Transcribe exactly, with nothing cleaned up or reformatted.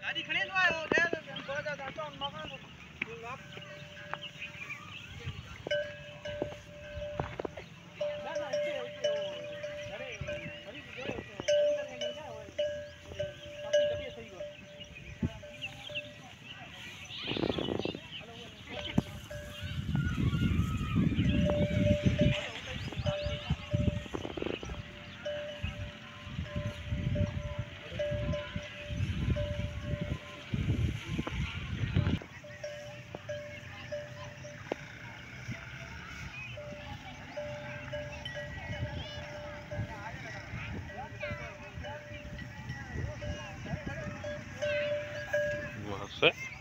गाड़ी खड़े तो आयो दे दो जा जा तो मकान आप ना ना ऐसे ऐसे अरे बड़ी जो है बड़ी करने क्या है काफी तबीयत सही हो वहाँ से